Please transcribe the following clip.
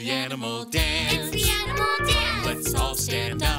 the animal dance. It's the animal dance. Let's all stand up